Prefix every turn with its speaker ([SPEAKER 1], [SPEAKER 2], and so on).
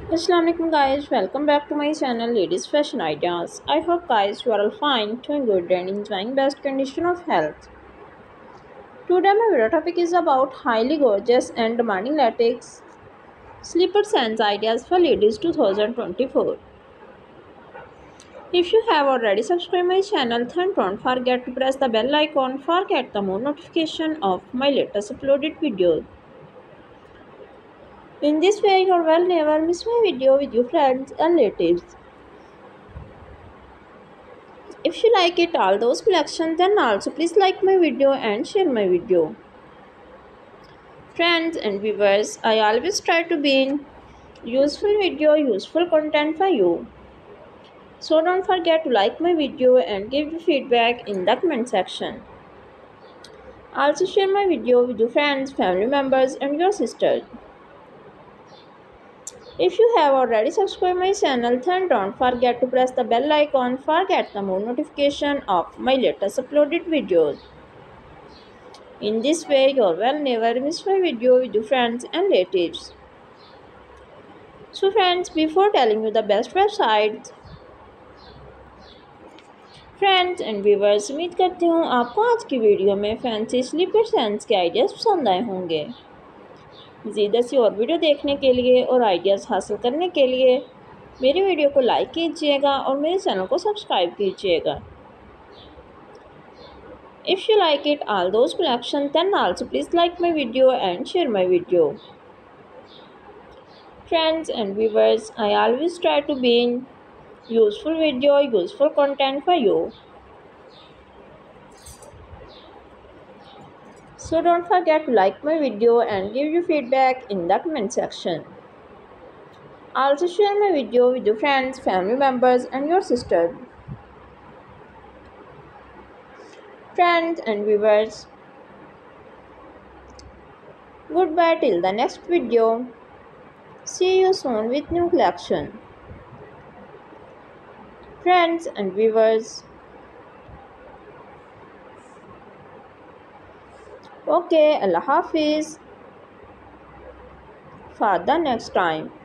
[SPEAKER 1] Assalamu alaikum guys, welcome back to my channel Ladies Fashion Ideas. I hope guys you are all fine, doing good and enjoying best condition of health. Today my video topic is about highly gorgeous and demanding latex slippers and ideas for ladies 2024. If you have already subscribed my channel, then don't forget to press the bell icon for get the more notification of my latest uploaded videos. In this way you will never miss my video with your friends and relatives. If you like it all those collection, then also please like my video and share my video. Friends and viewers, I always try to be in useful video, useful content for you. So don't forget to like my video and give your feedback in the comment section. Also share my video with your friends, family members and your sisters. If you have already subscribed my channel, then don't forget to press the bell icon for get the more notification of my latest uploaded videos. In this way, you will never miss my video with your friends and relatives. So friends, before telling you the best websites, friends and viewers उम्मीद करती हूँ आपको आज की video में fancy slipper sense के ideas पसंद आए होंगे। मज़ीद ऐसी और वीडियो देखने के लिए और आइडियाज़ हासिल करने के लिए मेरी वीडियो को लाइक कीजिएगा और मेरे चैनल को सब्सक्राइब कीजिएगा। If you like it all those collections, then also please like my video and share my video. Friends and viewers, I always try to be in useful video, useful content for you. So don't forget to like my video and give your feedback in the comment section. Also share my video with your friends, family members and your sister. Friends and viewers, goodbye till the next video. See you soon with new collection. Friends and viewers, okay, Allah Hafiz for the next time.